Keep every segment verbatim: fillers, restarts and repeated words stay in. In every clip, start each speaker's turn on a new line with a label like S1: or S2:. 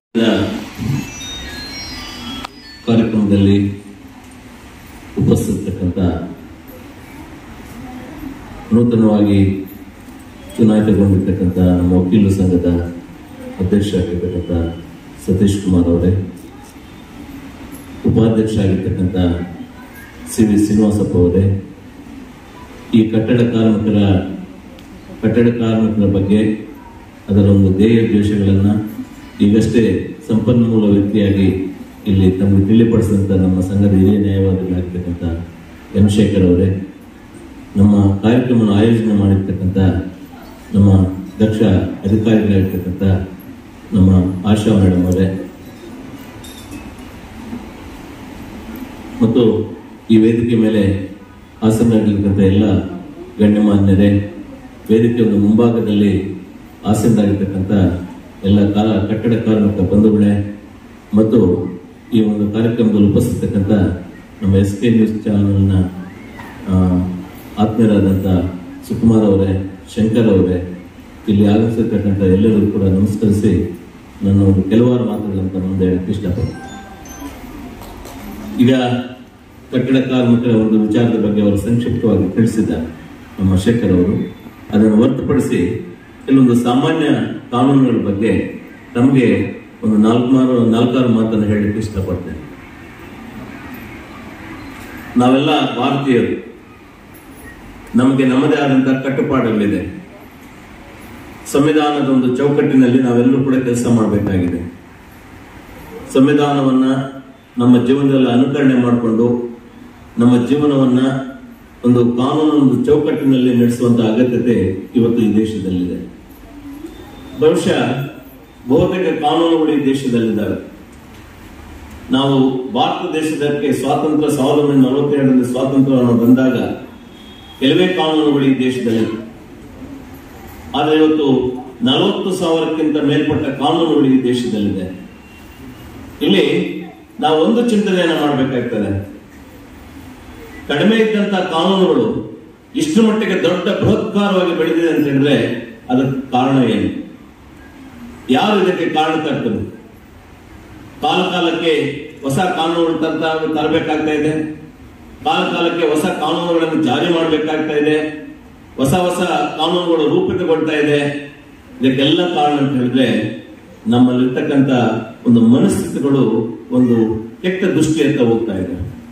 S1: ಕಾರ್ಯಕ್ರಮದಲ್ಲಿ ಉಪಸ್ಥಿತಕ್ಕಂಥ ನೂತನವಾಗಿ ಚುನಾಯಿತಗೊಂಡಿರ್ತಕ್ಕಂಥ ನಮ್ಮ ವಕೀಲರ ಸಂಘದ ಅಧ್ಯಕ್ಷರಾಗಿರ್ತಕ್ಕಂಥ ಸತೀಶ್ ಕುಮಾರ್ ಅವರೇ, ಉಪಾಧ್ಯಕ್ಷ ಆಗಿರ್ತಕ್ಕಂಥ ಸಿ ವಿ ಶ್ರೀನಿವಾಸಪ್ಪ ಅವರೇ, ಈ ಕಟ್ಟಡ ಕಾರ್ಮಿಕರ ಕಟ್ಟಡ ಕಾರ್ಮಿಕರ ಬಗ್ಗೆ ಅದರ ಒಂದು ಧ್ಯೇಯ ದ್ವೇಷಗಳನ್ನು ಈಗಷ್ಟೇ ಸಂಪನ್ಮೂಲ ವ್ಯಕ್ತಿಯಾಗಿ ಇಲ್ಲಿ ತಮಗೆ ತಿಳಿಪಡಿಸಿದಂಥ ನಮ್ಮ ಸಂಘದ ಹಿರಿಯ ನ್ಯಾಯವಾದಿಗಳಾಗಿರ್ತಕ್ಕಂಥ ಎಂ ಶೇಖರ್ ಅವರೇ, ನಮ್ಮ ಕಾರ್ಯಕ್ರಮವನ್ನು ಆಯೋಜನೆ ಮಾಡಿರ್ತಕ್ಕಂಥ ನಮ್ಮ ದಕ್ಷ ಅಧಿಕಾರಿಗಳಾಗಿರ್ತಕ್ಕಂಥ ನಮ್ಮ ಆಶಾ ಮೇಡಮ್ ಅವರೇ, ಮತ್ತು ಈ ವೇದಿಕೆ ಮೇಲೆ ಆಸೀನರಾಗಿರ್ತಕ್ಕಂಥ ಎಲ್ಲ ಗಣ್ಯಮಾನ್ಯರೇ, ವೇದಿಕೆ ಒಂದು ಮುಂಭಾಗದಲ್ಲಿ ಆಸೀನರಾಗಿರ್ತಕ್ಕಂಥ ಎಲ್ಲ ಕಾಲ ಕಟ್ಟಡ ಕಾರ್ಮಿಕ ಬಂಧುಗಳೇ, ಮತ್ತು ಈ ಒಂದು ಕಾರ್ಯಕ್ರಮದಲ್ಲಿ ಉಪಸ್ಥಿತಕ್ಕಂಥ ನಮ್ಮ ಎಸ್ ಕೆ ನ್ಯೂಸ್ ಚಾನಲ್ನ ಆತ್ಮೀಯರಾದಂಥ ಸುಕುಮಾರ್ ಅವರೇ, ಶಂಕರ್ ಅವರೇ, ಇಲ್ಲಿ ಆಗಮಿಸಿರ್ತಕ್ಕಂಥ ಎಲ್ಲರಿಗೂ ಕೂಡ ನಮಸ್ಕರಿಸಿ ನನ್ನ ಒಂದು ಕೆಲವಾರು ಮಾತುಗಳಂತ ಮುಂದೆ ಹೇಳಕ್ಕೆ ಇಷ್ಟಪಡ್ತೀನಿ. ಈಗ ಕಟ್ಟಡ ಕಾರ್ಮಿಕರ ಒಂದು ವಿಚಾರದ ಬಗ್ಗೆ ಅವರು ಸಂಕ್ಷಿಪ್ತವಾಗಿ ತಿಳಿಸಿದ್ದಾರೆ ನಮ್ಮ ಶೇಖರ್ ಅವರು. ಅದನ್ನು ಹೊರತುಪಡಿಸಿ ಕೆಲವೊಂದು ಸಾಮಾನ್ಯ ಕಾನೂನುಗಳ ಬಗ್ಗೆ ನಮಗೆ ಒಂದು ನಾಲ್ಕಾರು ನಾಲ್ಕಾರು ಮಾತನ್ನು ಹೇಳಲಿಕ್ಕೆ ಇಷ್ಟಪಡ್ತೇನೆ. ನಾವೆಲ್ಲ ಭಾರತೀಯರು, ನಮಗೆ ನಮ್ಮದೇ ಆದಂತಹ ಕಟ್ಟುಪಾಡುಗಳಿದೆ. ಸಂವಿಧಾನದ ಒಂದು ಚೌಕಟ್ಟಿನಲ್ಲಿ ನಾವೆಲ್ಲರೂ ಕೂಡ ಕೆಲಸ ಮಾಡಬೇಕಾಗಿದೆ. ಸಂವಿಧಾನವನ್ನ ನಮ್ಮ ಜೀವನದಲ್ಲಿ ಅನುಕರಣೆ ಮಾಡಿಕೊಂಡು ನಮ್ಮ ಜೀವನವನ್ನ ಒಂದು ಕಾನೂನು ಒಂದು ಚೌಕಟ್ಟಿನಲ್ಲಿ ನಡೆಸುವಂತಹ ಅಗತ್ಯತೆ ಇವತ್ತು ಈ ದೇಶದಲ್ಲಿದೆ. ಬಹುಶಃ ಬಹುತೇಕ ಕಾನೂನುಗಳು ಈ ದೇಶದಲ್ಲಿದ್ದಾವೆ. ನಾವು ಭಾರತ ದೇಶದಕ್ಕೆ ಸ್ವಾತಂತ್ರ್ಯ ಸಾವಿರದ ಒಂಬೈನೂರ ನಲವತ್ತೆರಡರಲ್ಲಿ ಸ್ವಾತಂತ್ರ್ಯವನ್ನು ಬಂದಾಗ ಕೆಲವೇ ಕಾನೂನುಗಳು ಈ ದೇಶದಲ್ಲಿ, ಆದರೆ ಇವತ್ತು ನಲವತ್ತು ಸಾವಿರಕ್ಕಿಂತ ಮೇಲ್ಪಟ್ಟ ಕಾನೂನುಗಳು ಈ ದೇಶದಲ್ಲಿದೆ. ಇಲ್ಲಿ ನಾವು ಒಂದು ಚಿಂತನೆಯನ್ನು ಮಾಡಬೇಕಾಗ್ತದೆ. ಕಡಿಮೆ ಇದ್ದಂತಹ ಕಾನೂನುಗಳು ಇಷ್ಟು ಮಟ್ಟಿಗೆ ದೊಡ್ಡ ಬೃಹತ್ಕಾರವಾಗಿ ಬೆಳೆದಿದೆ ಅಂತ ಹೇಳಿದ್ರೆ ಅದಕ್ಕೆ ಕಾರಣ ಏನು? ಯಾರು ಇದಕ್ಕೆ ಕಾರಣಕರ್ತರು? ಕಾಲ ಕಾಲಕ್ಕೆ ಹೊಸ ಕಾನೂನುಗಳು ತಂತ ತರಬೇಕಾಗ್ತಾ ಇದೆ. ಕಾಲ ಕಾಲಕ್ಕೆ ಹೊಸ ಕಾನೂನುಗಳನ್ನು ಜಾರಿ ಮಾಡಬೇಕಾಗ್ತಾ ಇದೆ. ಹೊಸ ಹೊಸ ಕಾನೂನುಗಳು ರೂಪಿತಗೊಳ್ತಾ ಇದೆ. ಇದಕ್ಕೆಲ್ಲ ಕಾರಣ ಅಂತ ಹೇಳಿದ್ರೆ ನಮ್ಮಲ್ಲಿರ್ತಕ್ಕಂಥ ಒಂದು ಮನಸ್ಥಿತಿಗಳು ಒಂದು ಕೆಟ್ಟ ದೃಷ್ಟಿಯತ್ತ ಹೋಗ್ತಾ ಇದೆ.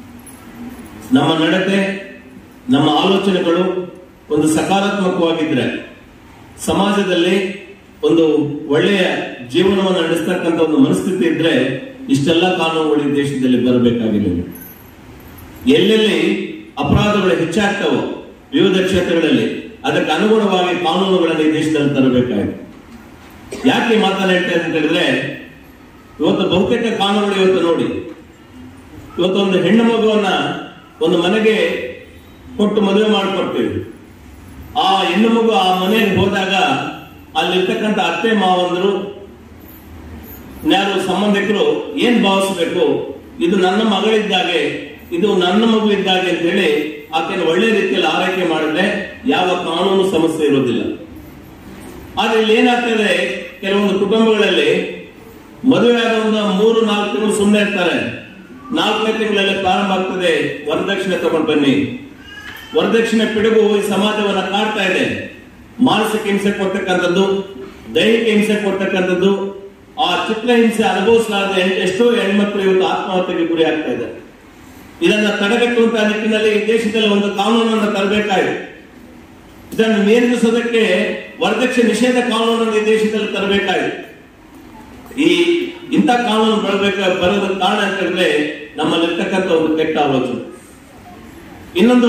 S1: ನಮ್ಮ ನಡತೆ, ನಮ್ಮ ಆಲೋಚನೆಗಳು ಒಂದು ಸಕಾರಾತ್ಮಕವಾಗಿದ್ರೆ ಸಮಾಜದಲ್ಲಿ ಒಂದು ಒಳ್ಳೆಯ ಜೀವನವನ್ನು ನಡೆಸ್ತಕ್ಕಂಥ ಒಂದು ಮನಸ್ಥಿತಿ ಇದ್ರೆ ಇಷ್ಟೆಲ್ಲ ಕಾನೂನುಗಳು ಈ ದೇಶದಲ್ಲಿ ಬರಬೇಕಾಗಿಲ್ಲ. ಎಲ್ಲೆಲ್ಲಿ ಅಪರಾಧಗಳು ಹೆಚ್ಚಾಗ್ತಾವೋ ವಿವಿಧ ಕ್ಷೇತ್ರಗಳಲ್ಲಿ ಅದಕ್ಕೆ ಅನುಗುಣವಾಗಿ ಕಾನೂನುಗಳನ್ನು ಈ ದೇಶದಲ್ಲಿ ತರಬೇಕಾಗಿದೆ. ಯಾಕೆ ಮಾತನಾಡ್ತಾ ಅಂತ ಹೇಳಿದ್ರೆ, ಇವತ್ತು ಬಹುತೇಕ ಕಾನೂನುಗಳು ಇವತ್ತು ನೋಡಿ, ಇವತ್ತು ಒಂದು ಹೆಣ್ಣು ಮಗುವನ್ನ ಒಂದು ಮನೆಗೆ ಕೊಟ್ಟು ಮದುವೆ ಮಾಡಿಕೊಡ್ತೀವಿ. ಆ ಹೆಣ್ಣು ಮಗು ಆ ಮನೆಗೆ ಹೋದಾಗ ಅಲ್ಲಿರ್ತಕ್ಕಂಥ ಅತ್ತೆ ಮಾವಂದರು ಯಾರು ಸಂಬಂಧಿಕರು ಏನ್ ಭಾವಿಸಬೇಕು, ಇದು ನನ್ನ ಮಗಳಿದ್ದಾಗೆ, ಇದು ನನ್ನ ಮಗು ಇದ್ದಾಗೆ ಅಂತ ಹೇಳಿ ಆಕೆಯನ್ನು ಒಳ್ಳೆ ರೀತಿಯಲ್ಲಿ ಆರೈಕೆ ಮಾಡಿದ್ರೆ ಯಾವ ಕಾನೂನು ಸಮಸ್ಯೆ ಇರೋದಿಲ್ಲ. ಆದ್ರೆ ಇಲ್ಲಿ ಏನಾಗ್ತದೆ, ಕೆಲವೊಂದು ಕುಟುಂಬಗಳಲ್ಲಿ ಮದುವೆ ಆದ ಒಂದು ಮೂರು ನಾಲ್ಕು ತಿಂಗಳು ಸುಮ್ಮನೆ ಇರ್ತಾರೆ. ನಾಲ್ಕನೇ ತಿಂಗಳಲ್ಲಿ ಪ್ರಾರಂಭ ಆಗ್ತದೆ, ವರದಕ್ಷಿಣೆ ತಗೊಂಡು ಬನ್ನಿ. ವರದಕ್ಷಿಣೆ ಪಿಡುಗು ಈ ಸಮಾಜವನ್ನ ಕಾಡ್ತಾ ಇದೆ. ಮಾನಸಿಕ ಹಿಂಸೆ ಕೊಡ್ತಕ್ಕಂಥದ್ದು, ದೈಹಿಕ ಹಿಂಸೆ ಕೊಡ್ತಕ್ಕಂಥದ್ದು, ಆ ಚಿತ್ರಹಿಂಸೆ ಅನುಭವಿಸಲಾದ ಎಷ್ಟೋ ಹೆಣ್ಮಕ್ಳು ಇವತ್ತು ಆತ್ಮಹತ್ಯೆಗೆ ಗುರಿ ಆಗ್ತಾ ಇದೆ. ಇದನ್ನ ತಡೆಗಟ್ಟುವಂತಹ ನಿಟ್ಟಿನಲ್ಲಿ ಈ ದೇಶದಲ್ಲಿ ಒಂದು ಕಾನೂನನ್ನು ತರಬೇಕಾಗಿದೆ. ಇದನ್ನು ನಿಯಂತ್ರಿಸೋದಕ್ಕೆ ವರದಕ್ಷಿಣೆ ನಿಷೇಧ ಕಾನೂನನ್ನು ಈ ದೇಶದಲ್ಲಿ ತರಬೇಕಾಗಿದೆ. ಈ ಇಂಥ ಕಾನೂನು ಬರಬೇಕ ಬರೋದಕ್ಕೆ ಕಾರಣ ಅಂತ ಹೇಳಿದ್ರೆ ನಮ್ಮಲ್ಲಿರ್ತಕ್ಕಂಥ ಒಂದು ಕೆಟ್ಟ ಆಲೋಚನೆ. ಇನ್ನೊಂದು,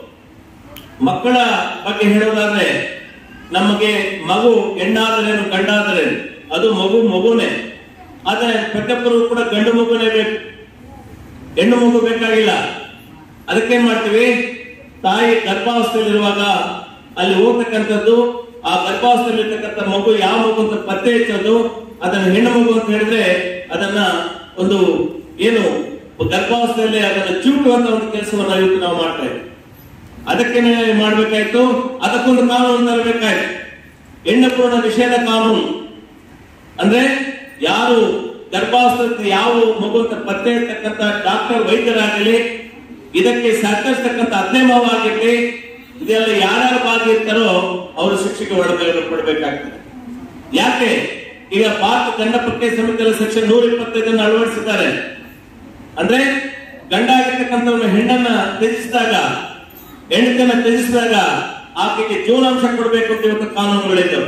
S1: ಮಕ್ಕಳ ಬಗ್ಗೆ ಹೇಳೋದಾದ್ರೆ, ನಮಗೆ ಮಗು ಹೆಣ್ಣಾದರೇನು ಗಂಡಾದರೇನು ಅದು ಮಗು ಮಗುನೇ. ಆದ್ರೆ ಪ್ರತಿಯೊಬ್ಬರಿಗೂ ಕೂಡ ಗಂಡು ಮಗುನೇ ಬೇಕು, ಹೆಣ್ಣು ಮಗು ಬೇಕಾಗಿಲ್ಲ. ಅದಕ್ಕೇನ್ ಮಾಡ್ತೀವಿ, ತಾಯಿ ಗರ್ಭಾವಸ್ಥೆಯಲ್ಲಿರುವಾಗ ಅಲ್ಲಿ ಹೋಗ್ತಕ್ಕಂಥದ್ದು, ಆ ಗರ್ಭಾವಸ್ಥೆಯಲ್ಲಿರ್ತಕ್ಕಂಥ ಮಗು ಯಾವ ಮಗು ಅಂತ ಪತ್ತೆ ಹಚ್ಚೋದು, ಅದನ್ನ ಹೆಣ್ಣು ಮಗು ಅಂತ ಹೇಳಿದ್ರೆ ಅದನ್ನ ಒಂದು ಏನು ಗರ್ಭಾವಸ್ಥೆಯಲ್ಲಿ ಅದನ್ನ ಚೂಟುವಂತ ಒಂದು ಕೆಲಸವನ್ನ ಇವತ್ತು ನಾವು ಮಾಡ್ತಾ ಇದ್ದೀವಿ. ಅದಕ್ಕೇನೆ ಮಾಡ್ಬೇಕಾಯ್ತು, ಅದಕ್ಕೊಂದು ಕಾನೂನು ತರಬೇಕಾಯ್ತು. ಹೆಣ್ಣು ಭ್ರೂಣ ನಿಷೇಧ ಕಾನೂನು ಅಂದ್ರೆ ಯಾರು ಗರ್ಭಾವಸ್ಥೆ ಯಾವ ಮಗು ಅಂತ ಪತ್ತೆ ಇರ್ತಕ್ಕಂಥ ಡಾಕ್ಟರ್ ವೈದ್ಯರಾಗಲಿ, ಇದಕ್ಕೆ ಸಹಕರಿಸತಕ್ಕಂಥ ಅತ್ತೆ ಮಾವ ಆಗಿರ್ಲಿ, ಇದೆಲ್ಲ ಯಾರ್ಯಾರು ಭಾಗಿರ್ತಾರೋ ಅವರು ಶಿಕ್ಷೆಗೆ ಒಳಪಡಬೇಕಾಗ್ತದೆ. ಯಾಕೆ ಈಗ ಭಾರತ ದಂಡ ಪ್ರಕ್ರಿಯೆ ಸಮಿತಿಯಲ್ಲಿ ಸೆಕ್ಷನ್ ನೂರ ಇಪ್ಪತ್ತೈದನ್ನು ಅಳವಡಿಸಿದ್ದಾರೆ. ಅಂದ್ರೆ ಗಂಡ ಆಗಿರ್ತಕ್ಕಂಥವ್ರನ್ನ ಹೆಣ್ಣನ್ನ ತ್ಯಜಿಸಿದಾಗ, ಹೆಂಡತಿಯನ್ನ ತ್ಯಜಿಸಿದಾಗ ಆಕೆಗೆ ಜೀವನಾಂಶ ಕೊಡಬೇಕು ಅಂತ ಇವತ್ತು ಕಾನೂನುಗಳಿದ್ದವು.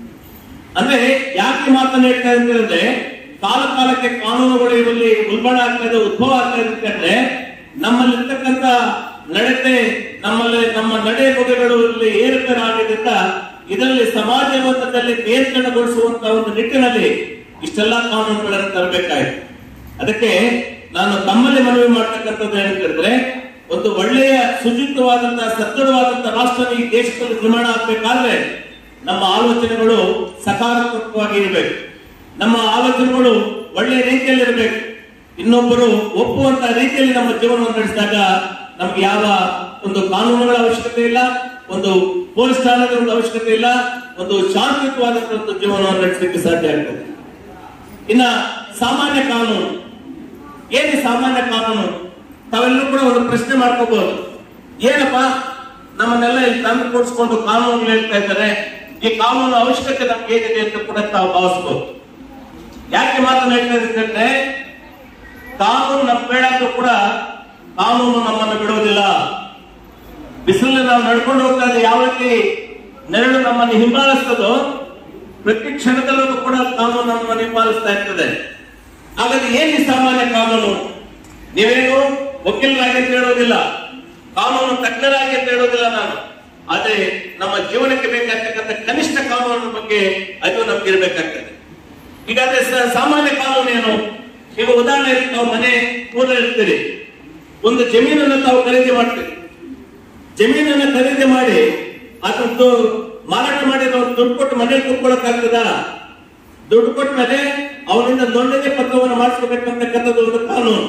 S1: ಅಂದ್ರೆ ಯಾಕೆ ಮಾತನ್ನ ಹೇಳ್ತಾ ಇದ್ರೆ, ಕಾಲ ಕಾಲಕ್ಕೆ ಕಾನೂನುಗಳು ಇವಲ್ಲಿ ಉಲ್ಬಣ ಆಗ್ತಾ ಇದೆ, ಉದ್ಭವ ಆಗ್ತಾ ಇದೆ. ನಮ್ಮಲ್ಲಿರ್ತಕ್ಕಂಥ ನಡತೆ, ನಮ್ಮಲ್ಲಿ ನಮ್ಮ ನಡೆ ನುಡಿಗಳು ಇಲ್ಲಿ ಏರುಪೇರು ಆಗಿದ್ದರಿಂದ ಇದರಲ್ಲಿ ಸಮಾಜ ಮಟ್ಟದಲ್ಲಿ ನಿಯಂತ್ರಣಗೊಳಿಸುವಂತ ಒಂದು ನಿಟ್ಟಿನಲ್ಲಿ ಇಷ್ಟೆಲ್ಲ ಕಾನೂನುಗಳನ್ನು ತರಬೇಕಾಯಿತು. ಅದಕ್ಕೆ ನಾನು ತಮ್ಮಲ್ಲಿ ಮನವಿ ಮಾಡ್ತಕ್ಕಂಥದ್ದು ಏನಂತಂದ್ರೆ, ಒಂದು ಒಳ್ಳೆಯ ಸುಚಿತವಾದಂತಹ ಸದೃಢವಾದಂತಹ ರಾಷ್ಟ್ರ ಈ ದೇಶದಲ್ಲಿ ನಿರ್ಮಾಣ ಆಗ್ಬೇಕಾದ್ರೆ ನಮ್ಮ ಆಲೋಚನೆಗಳು ಸಕಾರಾತ್ಮಕವಾಗಿ ಇರಬೇಕು. ನಮ್ಮ ಆಲೋಚನೆಗಳು ಒಳ್ಳೆಯ ರೀತಿಯಲ್ಲಿ ಇರಬೇಕು. ಇನ್ನೊಬ್ಬರು ಒಪ್ಪುವಂತ ರೀತಿಯಲ್ಲಿ ನಮ್ಮ ಜೀವನವನ್ನು ನಡೆಸಿದಾಗ ನಮ್ಗೆ ಯಾವ ಒಂದು ಕಾನೂನುಗಳ ಅವಶ್ಯಕತೆ ಇಲ್ಲ, ಒಂದು ಪೊಲೀಸ್ ಠಾಣೆಗಳ ಒಂದು ಅವಶ್ಯಕತೆ ಇಲ್ಲ, ಒಂದು ಶಾಂತಿಯುತವಾದಂತಹ ಒಂದು ಜೀವನವನ್ನು ನಡೆಸಲಿಕ್ಕೆ ಸಾಧ್ಯ ಆಗ್ತದೆ. ಇನ್ನ ಸಾಮಾನ್ಯ ಕಾನೂನು ಏನು? ಸಾಮಾನ್ಯ ಕಾನೂನು ತಾವೆಲ್ಲರೂ ಕೂಡ ಒಂದು ಪ್ರಶ್ನೆ ಮಾಡ್ಕೋಬಹುದು, ಏನಪ್ಪಾ ನಮ್ಮನ್ನೆಲ್ಲ ಇಲ್ಲಿ ತಂದು ಕೂಡಿಸ್ಕೊಂಡು ಕಾನೂನು ಹೇಳ್ತಾ ಇದ್ದಾರೆ, ಈ ಕಾನೂನು ಅವಶ್ಯಕತೆ ನಮ್ಗೆ ಏನಿದೆ ಅಂತ ಕೂಡ ತಾವು ಭಾವಿಸಬಹುದು. ಯಾಕೆ ಮಾತನ್ನ ಹೇಳ್ತಾ ಇದ್ರೆ, ಕಾನೂನು ನಮ್ ಬೇಡ ಅಂದ್ರೂ ಕೂಡ ಕಾನೂನು ನಮ್ಮನ್ನು ಬಿಡುವುದಿಲ್ಲ. ಬಿಸಿಲಲ್ಲಿ ನಾವು ನಡ್ಕೊಂಡು ಹೋಗ್ತಾ ಇದ್ದೀವಿ, ಯಾವ ರೀತಿ ನೆರಳು ನಮ್ಮನ್ನು ಹಿಂಬಾಲಿಸ್ತದೋ ಪ್ರತಿ ಕ್ಷಣದಲ್ಲೂ ಕೂಡ ಕಾನೂನು ನಮ್ಮನ್ನು ಹಿಂಬಾಲಿಸ್ತಾ ಇರ್ತದೆ. ಹಾಗಾದ್ರೆ ಏನ್ ಈ ಸಾಮಾನ್ಯ ಕಾನೂನು? ನೀವೇನು ವಕೀಲರಾಗಿ ಅಂತ ಹೇಳೋದಿಲ್ಲ, ಕಾನೂನು ತಜ್ಞರಾಗಿ ಅಂತ ಹೇಳೋದಿಲ್ಲ ನಾನು. ಆದ್ರೆ ನಮ್ಮ ಜೀವನಕ್ಕೆ ಬೇಕಾಗ್ತಕ್ಕಂಥ ಕನಿಷ್ಠ ಕಾನೂನಿನ ಬಗ್ಗೆ ಅದು ನಮ್ಗೆ ಇರಬೇಕಾಗ್ತದೆ. ಈಗಾದ್ರೆ ಸಾಮಾನ್ಯ ಕಾನೂನು ಏನು? ಈಗ ಉದಾಹರಣೆ ತಾವು ಮನೆ ಕೂಡ ಇರ್ತೀರಿ, ಒಂದು ಜಮೀನನ್ನು ತಾವು ಖರೀದಿ ಮಾಡ್ತೀರಿ. ಜಮೀನನ್ನ ಖರೀದಿ ಮಾಡಿ ಅದನ್ನು ಮಾರಾಟ ಮಾಡಿ ನಾವು ದುಡ್ಡು ಕೊಟ್ಟು ಮನೆಯಲ್ಲಿ ಕೂತ್ಕೊಳ್ಳೋಕ್ಕಾಗ್ತದ? ದುಡ್ಡು ಕೊಟ್ಟ ಮೇಲೆ ಅವನಿಂದ ನೋಂದಣಿ ಪತ್ರವನ್ನು ಮಾಡಿಸ್ಕೋಬೇಕಂತಕ್ಕಂಥದ್ದು ಒಂದು ಕಾನೂನು.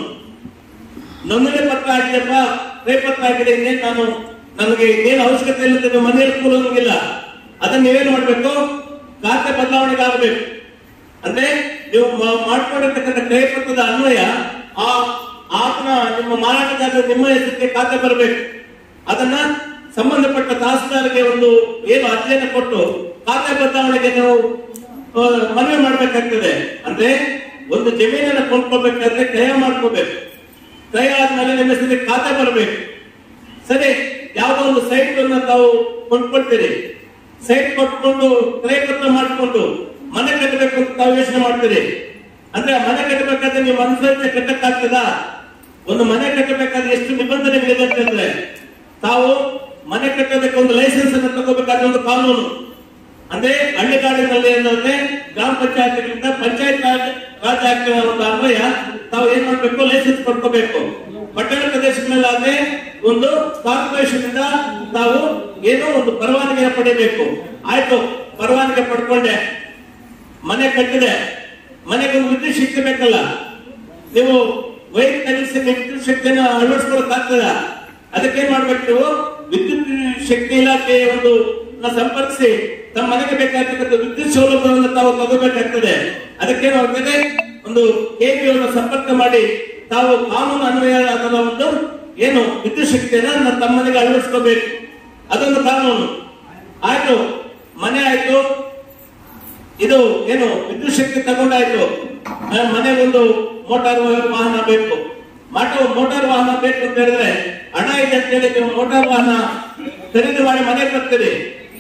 S1: ನೋಂದಣಿ ಪತ್ರ ಆಗಿದೆಪ್ಪ, ಕ್ರಯ ಪತ್ರ ಆಗಿದೆ, ಇನ್ನೇನು ನಾನು ನನಗೆ ಏನು ಅವಶ್ಯಕತೆ ಇಲ್ಲದೆ ಮನೆಯಲ್ಲಿ ಕೂರೋಂಗಿಲ್ಲ, ಅದನ್ನ ನೀವೇನು ಮಾಡ್ಬೇಕು? ಖಾತೆ ಬದಲಾವಣೆಗೆ ಆಗಬೇಕು. ಅಂದ್ರೆ ನೀವು ಮಾಡ್ಕೊಂಡಿರ್ತಕ್ಕಂಥ ಕ್ರಯ ಪತ್ರದ ಅನ್ವಯ ಆ ಆತನ ನಿಮ್ಮ ಮಾರಾಟಗಾರ ನಿಮ್ಮ ಹೆಸರಿಗೆ ಖಾತೆ ಬರಬೇಕು. ಅದನ್ನ ಸಂಬಂಧಪಟ್ಟ ತಹಸೀಲ್ದಾರ್ಗೆ ಒಂದು ಏನು ಅರ್ಜಿಯನ್ನು ಕೊಟ್ಟು ಖಾತೆ ಬದಲಾವಣೆಗೆ ನೀವು ಮನವಿ ಮಾಡ್ಬೇಕಾಗ್ತದೆ. ಅಂದ್ರೆ ಒಂದು ಜಮೀನನ್ನು ಕೊಂಡ್ಕೋಬೇಕಾದ್ರೆ ಕ್ರಯ ಮಾಡ್ಕೋಬೇಕು. ಕ್ರಯ ಆದ್ಮೇಲೆ ನಿಮ್ಮ ಹೆಸರಿಗೆ ಖಾತೆ ಬರಬೇಕು. ಸರಿ, ಯಾವುದೋ ಒಂದು ಸೈಟ್ ಅನ್ನ ತಾವು ಕೊಂಡ್ಕೊಳ್ತೀರಿ, ಸೈಟ್ ಕೊಟ್ಕೊಂಡು ಕ್ರಯ ಪತ್ರ ಮಾಡಿಕೊಂಡು ಮನೆ ಕಟ್ಟಬೇಕು ಅಂತ ತಾವು ಯೋಚನೆ ಮಾಡ್ತೀರಿ. ಅಂದ್ರೆ ಮನೆ ಕಟ್ಟಬೇಕಾದ್ರೆ ನೀವು ಮನಸ್ಸಲ್ಲಿ ಕಟ್ಟಕ್ಕಾಗ್ತದ? ಒಂದು ಮನೆ ಕಟ್ಟಬೇಕಾದ್ರೆ ಎಷ್ಟು ನಿಬಂಧನೆಗಳಿದೆ ಅಂತಂದ್ರೆ, ತಾವು ಮನೆ ಕಟ್ಟೋದಕ್ಕೆ ಒಂದು ಲೈಸೆನ್ಸ್ ಅನ್ನು ತಗೋಬೇಕಾದ ಒಂದು ಕಾನೂನು. ಅಂದ್ರೆ ಹಳ್ಳಿಗಾಡಿನಲ್ಲಿ ಏನಂದ್ರೆ ಗ್ರಾಮ ಪಂಚಾಯತ್ಗಳಿಂದ ಪಂಚಾಯತ್ ರಾಜ್ ಆಕ್ಟ್ ಒಂದು ಅನ್ವಯ ತಾವು ಏನ್ ಮಾಡ್ಬೇಕು? ಲೈಸೆನ್ಸ್ ಪಡ್ಕೋಬೇಕು. ಪಟ್ಟಣ ಪ್ರದೇಶಗಳಲ್ಲಾದ್ರೆ ಒಂದು ಕಾರ್ಪೊರೇಷನ್ ಇಂದ ತಾವು ಏನೋ ಒಂದು ಪರವಾನಗಿ ಪಡಿಬೇಕು. ಆಯ್ತು, ಪರವಾನಗಿ ಪಡ್ಕೊಂಡೆ, ಮನೆ ಕಟ್ಟಿದೆ, ಮನೆಗೆ ಒಂದು ವಿದ್ಯುತ್ ಶಕ್ತಿ ಬೇಕಲ್ಲ, ನೀವು ವೈರ್ ಕನೆಕ್ಷನ್ ವಿದ್ಯುತ್ ಶಕ್ತಿಯನ್ನು ಅಳವಡಿಸ್ಕೊಳಕ್ ಆಗ್ತದ? ಅದಕ್ಕೇನ್ ಮಾಡ್ಬೇಕು? ನೀವು ವಿದ್ಯುತ್ ಶಕ್ತಿ ಇಲಾಖೆ ಒಂದು ಸಂಪರ್ಕಿಸಿ ತಮ್ಮ ಮನೆಗೆ ಬೇಕಾಗ್ತಕ್ಕಂಥ ವಿದ್ಯುತ್ ಸೌಲಭ್ಯವನ್ನು ತಾವು ತಗೋಬೇಕಾಗ್ತದೆ. ಅದಕ್ಕೇನಾಗ್ತದೆ? ಒಂದು ಕೆಪಿಯನ್ನು ಸಂಪರ್ಕ ಮಾಡಿ ತಾವು ಕಾನೂನು ಅನ್ವಯ ಅಥವಾ ಒಂದು ಏನು ವಿದ್ಯುತ್ ಶಕ್ತಿಯನ್ನ ತಮ್ಮ ಮನೆಗೆ ಅಳವಡಿಸ್ಕೋಬೇಕು. ಅದೊಂದು ಕಾನೂನು. ಆಯ್ತು, ಮನೆ ಆಯ್ತು, ಇದು ಏನು ವಿದ್ಯುತ್ ಶಕ್ತಿ ತಗೊಂಡಾಯ್ತು, ಮನೆಗೊಂದು ಮೋಟಾರ್ ವಾಹನ ಬೇಕು. ಮೋಟಾರ್ ವಾಹನ ಬೇಕು ಅಂತ ಹೇಳಿದ್ರೆ ಹಣ ಇದೆ ಅಂತ ಹೇಳಿ ನೀವು ಮೋಟಾರ್ ವಾಹನ ಖರೀದಿ ಮಾಡಿ ಮನೆಗೆ ಬರ್ತೀರಿ.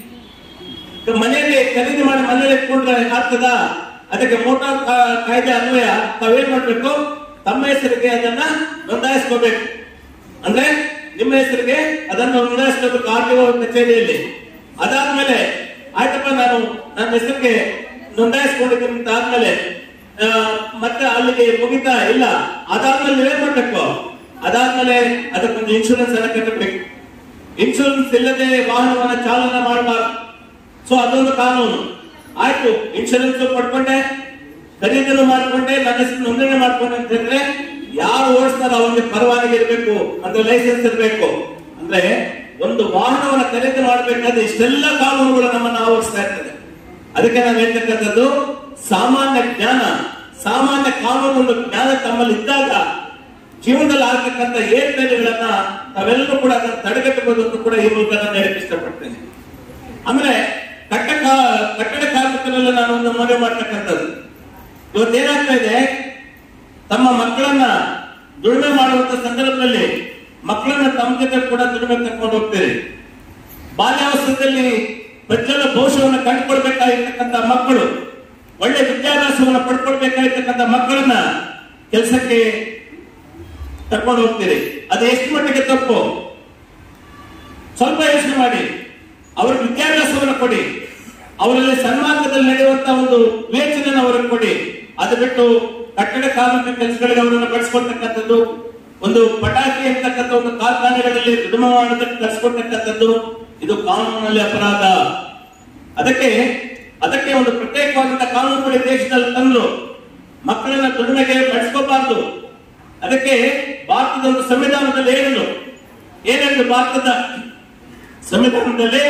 S1: ಮನೆಯಲ್ಲಿ ಖರೀದಿ ಮಾಡಿ ಮನೆಯಲ್ಲಿ ಇಟ್ಕೊಂಡ್ರೆ ಆಗ್ತದ? ಅದಕ್ಕೆ ಮೋಟಾರ್ ಕಾಯ್ದೆ ಅನ್ವಯ ತಾವೇನ್ ಮಾಡ್ಬೇಕು? ತಮ್ಮ ಹೆಸರಿಗೆ ಅದನ್ನ ನೋಂದಾಯಿಸ್ಕೋಬೇಕು. ಅಂದ್ರೆ ನಿಮ್ಮ ಹೆಸರಿಗೆ ಅದನ್ನು ನೋಂದಾಯಿಸ್ಕೋಬೇಕು ಆರ್ ಟಿ ಒ ಕಚೇರಿಯಲ್ಲಿ. ಅದಾದ್ಮೇಲೆ ಆಯ್ತಪ್ಪ, ನಾನು ನನ್ನ ಹೆಸರಿಗೆ ನೋಂದಾಯಿಸ್ಕೊಂಡಿದ್ದೀನಿ ಅಂತ ಆದ್ಮೇಲೆ ಮತ್ತೆ ಅಲ್ಲಿಗೆ ಮುಗಿತಾ ಇಲ್ಲ. ಅದಾದ್ಮೇಲೆ ನೀವೇನ್ ಮಾಡ್ಬೇಕು? ಅದಾದ್ಮೇಲೆ ಅದಕ್ಕೊಂದು ಇನ್ಶೂರೆನ್ಸ್ ಅನ್ನ ಕಟ್ಟಬೇಕು. ಇನ್ಶೂರೆನ್ಸ್ ಇಲ್ಲದೆ ವಾಹನವನ್ನ ಚಾಲನೆ ಮಾಡಬಾರ್ದು. ಸೊ ಅದೊಂದು ಕಾನೂನು. ಆಯ್ತು, ಇನ್ಶೂರೆನ್ಸ್ ಪಡ್ಕೊಂಡೆ, ಖರೀದಿನೂ ಮಾಡ್ಕೊಂಡೆ, ನನ್ನ ಹೆಸರು ನೋಂದಣಿ ಮಾಡ್ಕೊಂಡೆ ಅಂತ ಹೇಳಿದ್ರೆ ಯಾರು ಓಡಿಸ್ತಾರ ಅವನಿಗೆ ಪರವಾನಗಿ ಇರಬೇಕು, ಅಂದ್ರೆ ಲೈಸೆನ್ಸ್ ಇರಬೇಕು. ಅಂದ್ರೆ ಒಂದು ವಾಹನವನ್ನ ಖರೀದಿ ಮಾಡಬೇಕಾದ್ರೆ ಇಷ್ಟೆಲ್ಲ ಕಾನೂನುಗಳು ನಮ್ಮನ್ನು ಆವರಿಸ್ತಾ ಇರ್ತದೆ. ಅದಕ್ಕೆ ನಾವು ಹೇಳ್ತಕ್ಕಂಥದ್ದು ಸಾಮಾನ್ಯ ಜ್ಞಾನ, ಸಾಮಾನ್ಯ ಕಾನೂನು ಜ್ಞಾನ ತಮ್ಮಲ್ಲಿ ಇದ್ದಾಗ ಜೀವನದಲ್ಲಿ ಆಗ್ತಕ್ಕಂಥ ಏರ್ಪೇರುಗಳನ್ನ ತಾವೆಲ್ಲರೂ ಕೂಡ ಅದನ್ನು ತಡೆಗಟ್ಟಬಹುದು ಅಂತ ಕೂಡ ಈ ಮೂಲಕ ನಾನು ಹೇಳಕ್ಕೆ ಇಷ್ಟಪಡ್ತೇನೆ. ಆಮೇಲೆ ಕಟ್ಟ ಕಟ್ಟಡ ಕಾರ್ಮಿಕರೆಲ್ಲ ನಾನು ಒಂದು ಮನವಿ ಮಾಡ್ತಕ್ಕಂಥದ್ದು, ಇವತ್ತೇನಾಗ್ತಾ ಇದೆ, ತಮ್ಮ ಮಕ್ಕಳನ್ನ ದುಡಿಮೆ ಮಾಡುವಂತ ಸಂದರ್ಭದಲ್ಲಿ ಮಕ್ಕಳನ್ನ ತಮ್ಮ ಜೊತೆ ಕೂಡ ದುಡಿಮೆ ಕರ್ಕೊಂಡು ಹೋಗ್ತೀರಿ. ಬಾಲ್ಯಾವಸ್ಥೆಯಲ್ಲಿ ಪ್ರಜ್ವಲ ಭವಿಷ್ಯವನ್ನು ಕಂಡುಕೊಳ್ಬೇಕಾಗಿರ್ತಕ್ಕಂಥ ಮಕ್ಕಳು, ಒಳ್ಳೆ ವಿದ್ಯಾಭ್ಯಾಸವನ್ನು ಪಡ್ಕೊಳ್ಬೇಕಾಗಿರ್ತಕ್ಕಂಥ ಮಕ್ಕಳನ್ನ ಕೆಲಸಕ್ಕೆ ಕರ್ಕೊಂಡು ಹೋಗ್ತೀರಿ. ಅದು ಎಷ್ಟು ಮಟ್ಟಿಗೆ ತಪ್ಪು? ಸ್ವಲ್ಪ ಯೋಚನೆ ಮಾಡಿ. ಅವ್ರ ವಿದ್ಯಾಭ್ಯಾಸವನ್ನು ಕೊಡಿ, ಅವರಲ್ಲಿ ಸನ್ಮಾರ್ಗದಲ್ಲಿ ನಡೆಯುವಂತ ಒಂದು ವಿವೇಚನೆಯನ್ನು ಅವರಿಗೆ ಕೊಡಿ. ಅದು ಬಿಟ್ಟು ಕಟ್ಟಡ ಕಾರ್ಮಿಕ ಕೆಲಸಗಳಿಗೆ ಅವರನ್ನು ಬಳಸ್ಕೊಳ್ತಕ್ಕಂಥದ್ದು, ಒಂದು ಪಟಾಕಿ ಅಂತಕ್ಕಂಥ ಒಂದು ಕಾರ್ಖಾನೆಗಳಲ್ಲಿ ದುಡಿಮೆ ಮಾಡೋದಕ್ಕೆ ಕಳಿಸ್ಕೊಳ್ತಕ್ಕಂಥದ್ದು, ಇದು ಕಾನೂನಿನಲ್ಲಿ ಅಪರಾಧ. ಅದಕ್ಕೆ ಅದಕ್ಕೆ ಒಂದು ಪ್ರತ್ಯೇಕವಾದಂತಹ ಕಾನೂನುಗಳು ದೇಶದಲ್ಲಿ ತಂದ್ರು. ಮಕ್ಕಳನ್ನ ದುಡಿಮೆಗೆ ಬಳಸ್ಕೋಬಾರ್ದು. ಅದಕ್ಕೆ ಭಾರತದ ಒಂದು ಸಂವಿಧಾನದಲ್ಲಿ ಏನಿಲ್ಲ ಏನೆಂದು ಭಾರತದ ಸಂವಿಧಾನದಲ್ಲಿ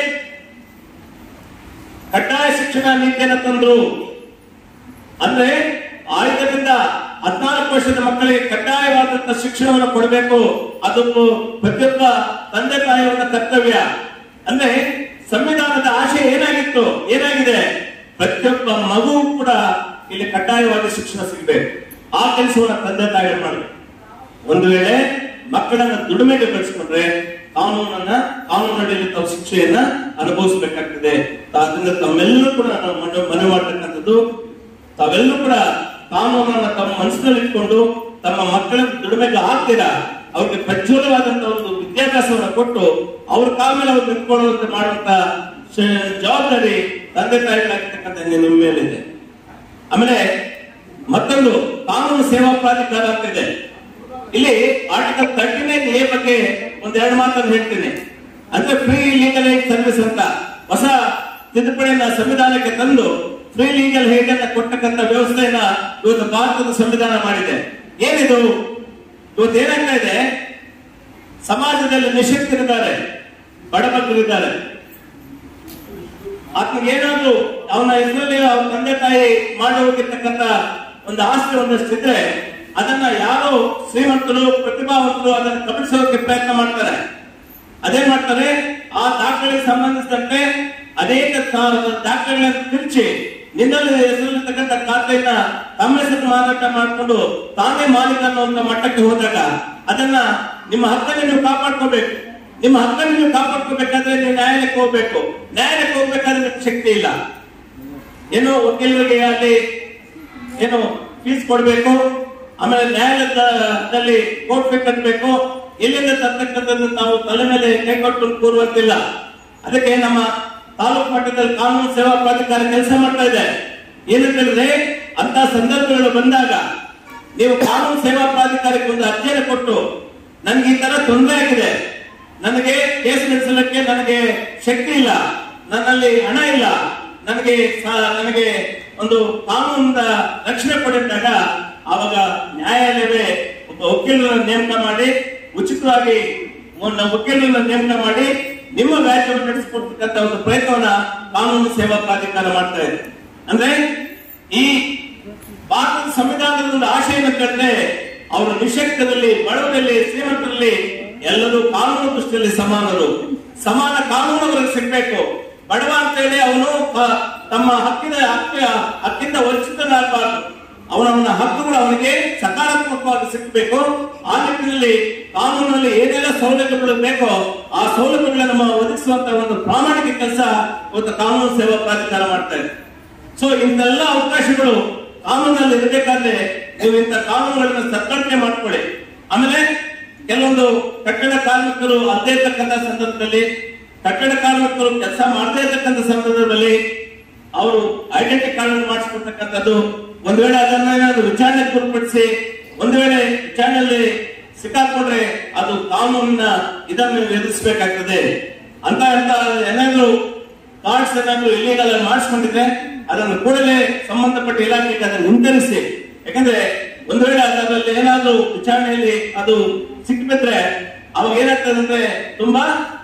S1: ಕಡ್ಡಾಯ ಶಿಕ್ಷಣ ನೀತಿಯನ್ನು ತಂದ್ರು. ಅಂದ್ರೆ ಐದರಿಂದ ಹದಿನಾಲ್ಕು ವರ್ಷದ ಮಕ್ಕಳಿಗೆ ಕಡ್ಡಾಯವಾದಂತಹ ಶಿಕ್ಷಣವನ್ನು ಕೊಡಬೇಕು. ಅದು ಪ್ರತಿಯೊಬ್ಬ ತಂದೆ ತಾಯಿಯವರ ಕರ್ತವ್ಯ. ಅಂದ್ರೆ ಸಂವಿಧಾನದ ಆಶಯ ಏನಾಗಿತ್ತು, ಏನಾಗಿದೆ, ಪ್ರತಿಯೊಬ್ಬ ಮಗು ಕೂಡ ಇಲ್ಲಿ ಕಡ್ಡಾಯವಾಗಿ ಶಿಕ್ಷಣ ಸಿಗಬೇಕು. ಆ ಕೆಲಸವನ್ನ ತಂದೆ ತಾಯಿಗಳು ಮಾಡಬೇಕು. ಒಂದು ವೇಳೆ ಮಕ್ಕಳನ್ನ ದುಡಿಮೆಗೆ ಕಳಿಸ್ಕೊಂಡ್ರೆ ಕಾನೂನನ್ನ ಕಾನೂನಿನಲ್ಲಿ ತಾವು ಶಿಕ್ಷೆಯನ್ನ ಅನುಭವಿಸಬೇಕಾಗ್ತದೆ. ಆದ್ರಿಂದ ತಮ್ಮೆಲ್ಲರೂ ಕೂಡ ನಾವು ಮನವಿ ಮಾಡ್ತಕ್ಕಂಥದ್ದು, ತಾವೆಲ್ಲರೂ ಕೂಡ ಕಾನೂನನ್ನ ತಮ್ಮ ಮನಸ್ಸಿನಲ್ಲಿ ಇಟ್ಕೊಂಡು ತಮ್ಮ ಮಕ್ಕಳ ದುಡಿಮೆಗೆ ಹಾಕ್ತೀರಾ, ಅವ್ರಿಗೆ ಪ್ರಜ್ವಲವಾದಂತಹ ಒಂದು ವಿದ್ಯಾಭ್ಯಾಸವನ್ನು ಕೊಟ್ಟು ಅವ್ರ ಕಾಲ ಮೇಲೆ ಅವ್ರು ನಿಂತ್ಕೊಳ್ಳುವಂತೆ ಮಾಡುವಂತ ಜವಾಬ್ದಾರಿ ತಂದೆ ತಾಯಿಗಳಾಗಿರ್ತಕ್ಕಂಥ ನಿಮ್ಮ ಮೇಲಿದೆ. ಆಮೇಲೆ ಮತ್ತೊಂದು ಕಾನೂನು ಸೇವಾ ಪ್ರಾಧಿಕಾರ ಅಂತ ಇದೆ. ಇಲ್ಲಿ ಆರ್ಟಿಕಲ್ ತರ್ಟಿ ನೈನ್ ಎ ಬಗ್ಗೆ ಒಂದೆರಡು ಮಾತನ್ನು ಹೇಳ್ತೀನಿ. ಅಂದ್ರೆ ಫ್ರೀ ಲೀಗಲ್ ಏಡ್ ಸರ್ವಿಸ್ ಅಂತ ಹೊಸ ತಿದ್ದುಪಡಿಯನ್ನ ಸಂವಿಧಾನಕ್ಕೆ ತಂದು ಫ್ರೀ ಲೀಗಲ್ ಏಡ್ ಅನ್ನ ಕೊಟ್ಟಕ್ಕಂಥ ವ್ಯವಸ್ಥೆಯನ್ನ ಇವತ್ತು ಭಾರತದ ಸಂವಿಧಾನ ಮಾಡಿದೆ. ಏನಿದು? ಇವತ್ತು ಏನಾಗ್ತಾ ಇದೆ, ಸಮಾಜದಲ್ಲಿ ನಿಶಕ್ತರಿದ್ದಾರೆ, ಬಡಬಗ್ಗರಿದ್ದಾರೆ. ಆತನಿಗೆ ಏನಾದ್ರು ಅವನ ಹೆಸರಲ್ಲಿ ಅವನ ತಂದೆ ತಾಯಿ ಮಾಡಿ ಹೋಗಿರ್ತಕ್ಕಂಥ ಒಂದು ಆಸ್ತಿ ಒಂದಷ್ಟಿದ್ರೆ ಅದನ್ನ ಯಾರೋ ಶ್ರೀಮಂತರು ಪ್ರತಿಭಾವಂತರು ಅದನ್ನು ಕಬಳಿಸೋಕೆ ಪ್ರಯತ್ನ ಮಾಡ್ತಾರೆ. ಅದೇ ಮಾಡ್ತಾರೆ, ಆ ದಾಖಲೆಗೆ ಸಂಬಂಧಿಸಿದಂತೆ ಅನೇಕ ದಾಖಲೆಗಳನ್ನು ತಿರುಚಿ ನಿನ್ನಲ್ಲಿ ಹೆಸರಲ್ಲಿರ್ತಕ್ಕಂಥ ಖಾತೆಯನ್ನ ತಮ್ಮ ಹೆಸರು ಮಾರಾಟ ಮಾಡಿಕೊಂಡು ತಾನೇ ಮಾಲೀಕ ಅನ್ನುವಂತ ಮಟ್ಟಕ್ಕೆ ಹೋದಾಗ ಅದನ್ನ ನಿಮ್ಮ ಹಕ್ಕನ್ನು ನೀವು ಕಾಪಾಡ್ಕೋಬೇಕು. ನಿಮ್ಮ ಹಕ್ಕನ್ನು ನೀವು ಕಾಪಾಡ್ಕೋಬೇಕಾದ್ರೆ ನೀವು ನ್ಯಾಯಾಲಯಕ್ಕೆ ಹೋಗ್ಬೇಕು. ನ್ಯಾಯಾಲಯಕ್ಕೆ ಹೋಗ್ಬೇಕಾದ್ರೆ ನಿಮ್ಗೆ ಶಕ್ತಿ ಇಲ್ಲ. ಏನೋ ವಕೀಲರಿಗೆ ಅಲ್ಲಿ ಏನು ಫೀಸ್ ಕೊಡ್ಬೇಕು, ಆಮೇಲೆ ನ್ಯಾಯಾಲಯದಲ್ಲಿ ಕೋರ್ಟ್ ಫೀಸ್ ಕಟ್ಟಬೇಕು. ಎಲ್ಲಿಂದ ತರ್ತಕ್ಕಂಥದ್ದು ತಾವು ತಲೆ ಮೇಲೆ ಕೈ ಕೊಟ್ಟು ಕೂರುವಂತಿಲ್ಲ. ಅದಕ್ಕೆ ನಮ್ಮ ತಾಲೂಕು ಮಟ್ಟದಲ್ಲಿ ಕಾನೂನು ಸೇವಾ ಪ್ರಾಧಿಕಾರ ಕೆಲಸ ಮಾಡ್ತಾ ಇದೆ. ಏನಂತ ಹೇಳಿದ್ರೆ, ಅಂತ ಸಂದರ್ಭಗಳು ಬಂದಾಗ ನೀವು ಕಾನೂನು ಸೇವಾ ಪ್ರಾಧಿಕಾರಕ್ಕೆ ಒಂದು ಅರ್ಜಿಯನ್ನು ಕೊಟ್ಟು ನನ್ಗೆ ಈ ತರ ತೊಂದರೆ ಆಗಿದೆ, ನನಗೆ ಕೇಸ್ ನಡೆಸಲಿಕ್ಕೆ ನನಗೆ ಶಕ್ತಿ ಇಲ್ಲ, ನನ್ನಲ್ಲಿ ಹಣ ಇಲ್ಲ, ನನಗೆ ನನಗೆ ಒಂದು ಕಾನೂನಿಂದ ರಕ್ಷಣೆ ಪಡೆದಾಗ ಆವಾಗ ನ್ಯಾಯಾಲಯವೇ ಒಬ್ಬ ವಕೀಲರನ್ನು ನೇಮಕ ಮಾಡಿ ಉಚಿತವಾಗಿ ವಕೀಲರನ್ನು ನೇಮಕ ಮಾಡಿ ನಿಮ್ಮ ವ್ಯಾಜ್ಯವನ್ನು ನಡೆಸಿಕೊಡ್ತಕ್ಕಂಥ ಒಂದು ಪ್ರಯತ್ನವನ್ನ ಕಾನೂನು ಸೇವಾ ಪ್ರಾಧಿಕಾರ ಮಾಡ್ತಾ ಇದೆ. ಅಂದ್ರೆ ಈ ಭಾರತದ ಸಂವಿಧಾನದ ಒಂದು ಆಶಯ ಏನಂತಂದ್ರೆ, ಅವರು ನಿಶಕ್ತರಲ್ಲಿ, ಬಡವರಲ್ಲಿ, ಶ್ರೀಮಂತರಲ್ಲಿ ಎಲ್ಲರೂ ಕಾನೂನು ದೃಷ್ಟಿಯಲ್ಲಿ ಸಮಾನರು. ಸಮಾನ ಕಾನೂನು ಅವರಿಗೆ ಸಿಗ್ಬೇಕು. ಬಡವ ಅಂತ ಹೇಳಿ ಅವನು ತಮ್ಮ ಹಕ್ಕಿನ ಹಕ್ಕ ಹಕ್ಕಿಂದ ವಂಚಿತನಾಗಬಾರದು. ಅವನವನ ಹಕ್ಕುಗಳು ಅವನಿಗೆ ಸಕಾರಾತ್ಮಕವಾಗಿ ಸಿಗಬೇಕು. ಆ ನಿಟ್ಟಿನಲ್ಲಿ ಕಾನೂನಲ್ಲಿ ಏನೆಲ್ಲ ಸೌಲಭ್ಯಗಳು ಬೇಕೋ ಆ ಸೌಲಭ್ಯಗಳನ್ನು ಒದಗಿಸುವಂತ ಒಂದು ಪ್ರಾಮಾಣಿಕ ಕೆಲಸ ಇವತ್ತು ಕಾನೂನು ಸೇವಾ ಪ್ರಾಧಿಕಾರ ಮಾಡ್ತಾ ಇದೆ. ಸೊ ಇಂತೆಲ್ಲ ಅವಕಾಶಗಳು ಕಾನೂನಲ್ಲಿ ಇರಬೇಕಾದ್ರೆ ನೀವು ಇಂಥ ಕಾನೂನುಗಳನ್ನ ಸದ್ಬಳಕೆ ಮಾಡ್ಕೊಳ್ಳಿ. ಆಮೇಲೆ ಕೆಲವೊಂದು ಕಟ್ಟಡ ಕಾರ್ಮಿಕರು ಅಲ್ಲದೇ ಇರ್ತಕ್ಕಂಥ ಸಂದರ್ಭದಲ್ಲಿ, ಕಟ್ಟಡ ಕಾರ್ಮಿಕರು ಕೆಲಸ ಮಾಡದೇ ಇರ್ತಕ್ಕಂಥ ಸಂದರ್ಭದಲ್ಲಿ ಅವರು ಐಡೆಂಟಿ ಕಾರ್ಡ್ ಮಾಡಿಸ್ಕೊಳ್ತಕ್ಕಂಥದ್ದು, ಒಂದ್ ವೇಳೆ ಅದನ್ನ ವಿಚಾರಣೆ ಗುರುಪಡಿಸಿ ಒಂದು ವೇಳೆ ವಿಚಾರಣೆಯಲ್ಲಿ ಸಿಕ್ಕಾಕೊಂಡ್ರೆ ಅದು ಕಾನೂನಿನ ಇದನ್ನು ಎದುರಿಸಬೇಕಾಗ್ತದೆ. ಅಂತ ಅಂತ ಏನಾದ್ರು ಕಾರ್ಡ್ಸ್ ಏನಾದ್ರು ಇಲ್ಲಿಗಲ್ ಮಾಡಿಸ್ಕೊಂಡಿದ್ರೆ ಅದನ್ನು ಕೂಡಲೇ ಸಂಬಂಧಪಟ್ಟ ಇಲಾಖೆಗೆ ಅದನ್ನು ಹಿಂತಿರಿಸಿ. ಯಾಕಂದ್ರೆ ಒಂದ್ ವೇಳೆ ಅದರಲ್ಲಿ ಏನಾದ್ರು ವಿಚಾರಣೆಯಲ್ಲಿ ಅದು ಸಿಕ್ಕಿಬಿಟ್ರೆ ಅವಾಗ ಏನಾಗ್ತದೆ ಅಂದ್ರೆ ತುಂಬಾ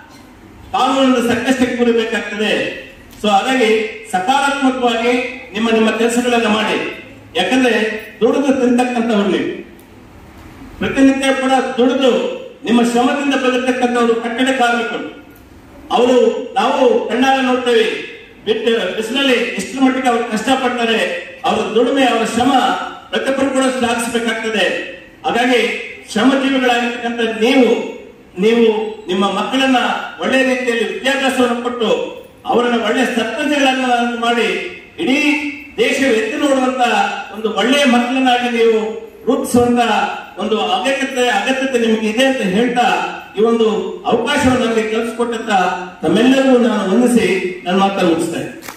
S1: ಕಾನೂನಿನ ಸಂಕಷ್ಟಕ್ಕೆ ಗುರಿಬೇಕಾಗ್ತದೆ. ಸೊ ಹಾಗಾಗಿ ಸಕಾರಾತ್ಮಕವಾಗಿ ನಿಮ್ಮ ನಿಮ್ಮ ಕೆಲಸಗಳನ್ನ ಮಾಡಿ. ಯಾಕಂದ್ರೆ ದುಡಿದು ತಿಂತಕ್ಕಂಥವ್ರು ನೀವು. ಪ್ರತಿನಿತ್ಯ ಕೂಡ ದುಡಿದು ನಿಮ್ಮ ಶ್ರಮದಿಂದ ಬದುಕ್ತಕ್ಕಂಥವ್ರು ಕಟ್ಟಡ ಕಾರ್ಮಿಕರು. ಅವರು ನಾವು ಕಣ್ಣಾಗ ನೋಡ್ತೇವೆ, ಬಿಟ್ಟು ಬಿಸಿಲಲ್ಲಿ ಎಷ್ಟು ಮಟ್ಟಿಗೆ ಅವ್ರು ಕಷ್ಟಪಡ್ತಾರೆ. ಅವರ ದುಡಿಮೆ, ಅವರ ಶ್ರಮ ಪ್ರತಿಯೊಬ್ಬರು ಕೂಡ ಶ್ಲಾಘಿಸಬೇಕಾಗ್ತದೆ. ಹಾಗಾಗಿ ಶ್ರಮಜೀವಿಗಳಾಗಿರ್ತಕ್ಕಂಥ ನೀವು ನೀವು ನಿಮ್ಮ ಮಕ್ಕಳನ್ನ ಒಳ್ಳೆ ರೀತಿಯಲ್ಲಿ ವಿದ್ಯಾಭ್ಯಾಸವನ್ನು ಕೊಟ್ಟು ಅವರನ್ನ ಒಳ್ಳೆ ಸರ್ಪಂಚಗಳನ್ನ ಮಾಡಿ ಇಡೀ ದೇಶವು ಎತ್ತಿ ನೋಡುವಂತ ಒಂದು ಒಳ್ಳೆಯ ಮಕ್ಕಳನ್ನಾಗಿ ನೀವು ರೂಪಿಸುವಂತ ಒಂದು ಅಗತ್ಯತೆ ಅಗತ್ಯತೆ ನಿಮಗೆ ಇದೆ ಅಂತ ಹೇಳ್ತಾ ಈ ಒಂದು ಅವಕಾಶವನ್ನು ನನಗೆ ಕಲ್ಪಿಸಿಕೊಟ್ಟಂತ ತಮ್ಮೆಲ್ಲರಿಗೂ ನಾನು ವಂದಿಸಿ ನನ್ನ ಮಾತನ್ನು ಮುಗಿಸ್ತೇನೆ.